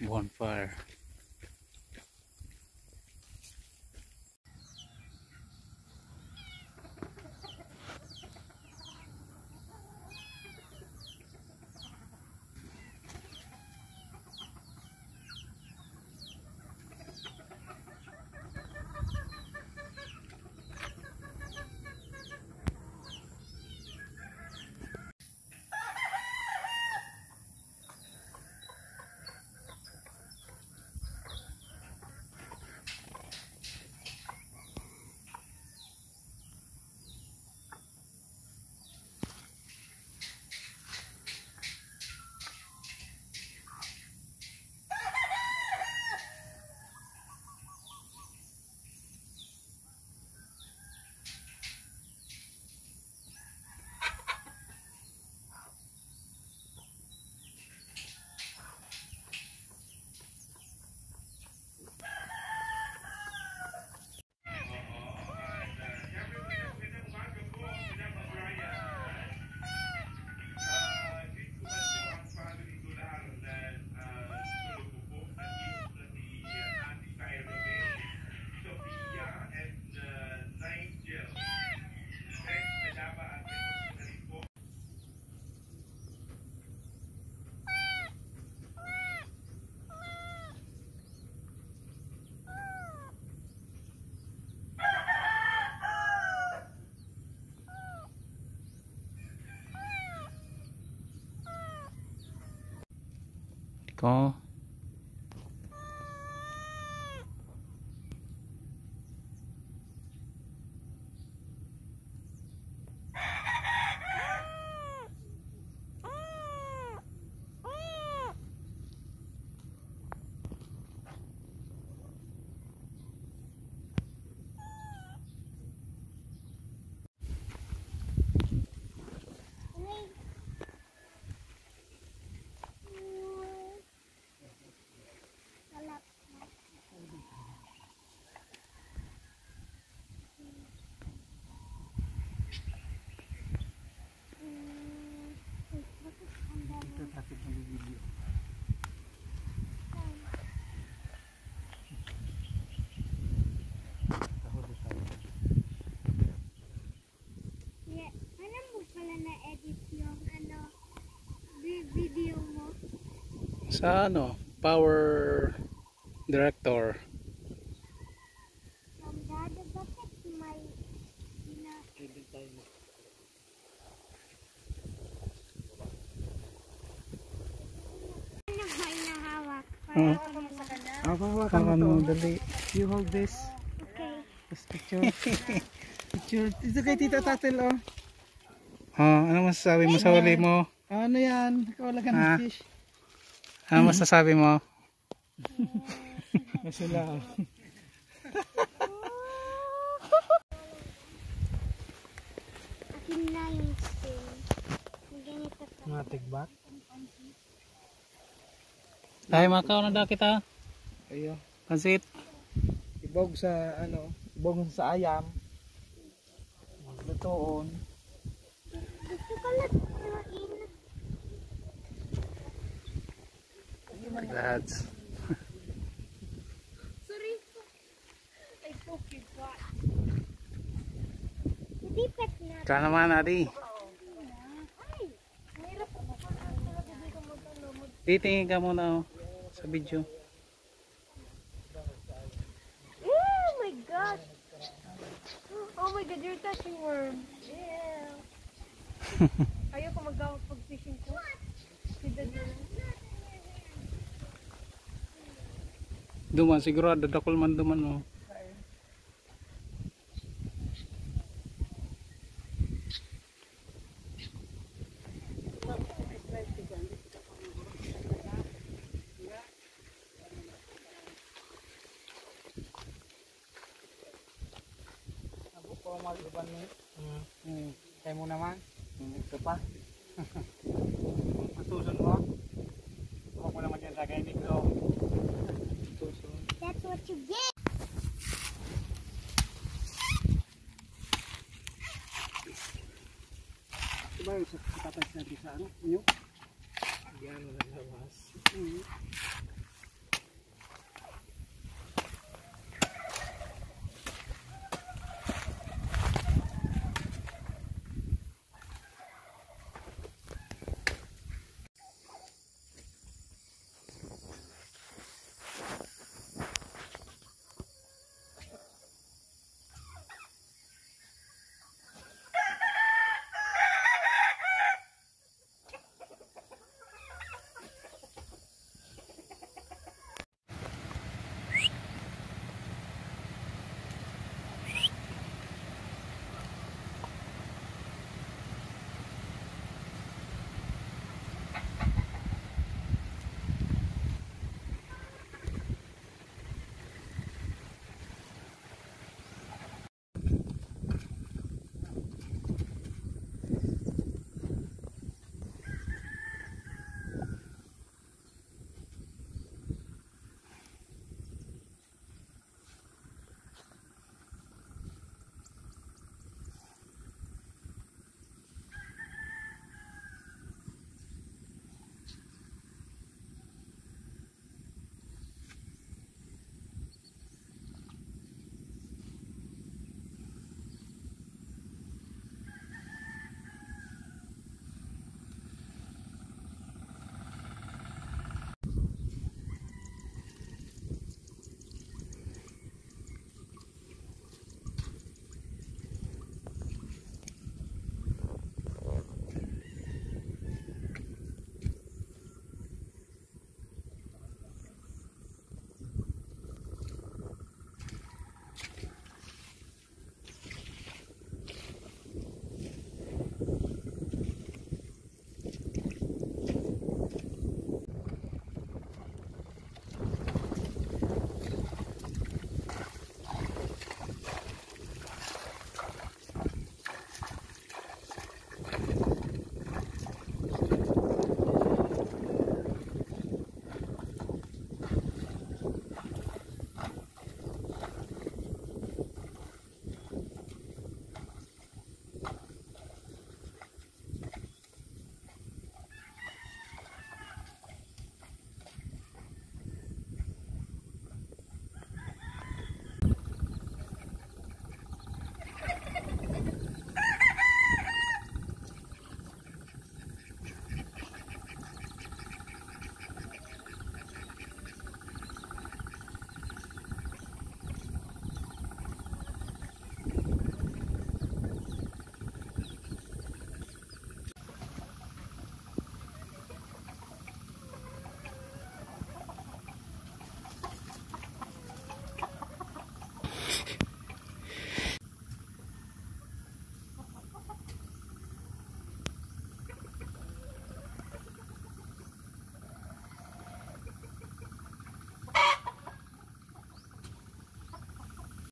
bonfire. Có sa ano, power director. Dali. You hold this. Okay. This picture. Picture. Ito kay Tita Tatel, oh. Ano masasabi mo sa huli mo? Ano yan? Wala ka ng fish. Ano masasabi mo? Masula. Akin na yung skin. Ganito ka. Mga tigbak. Tayo makaw na daw kita. Ayo. Pansit. Ibog sa ano, ibog sa ayam. Maglutoon. Gusto ko lang turuin. Lads. Sorry. Ay, poking pot. Hindi pet na. Ka naman, Adi. Ay, mahirap ako. Titingin ka muna sa video. Oh my god. Oh my god, you're touching worm. Yeah. Ayoko mag-gawag pag-fishing ko. Duman, siguro dadakol man duman mo. Mag-iban mo. Kaya mo naman. Ito pa. Matusun mo. Huwag mo naman yan sa kainin ko.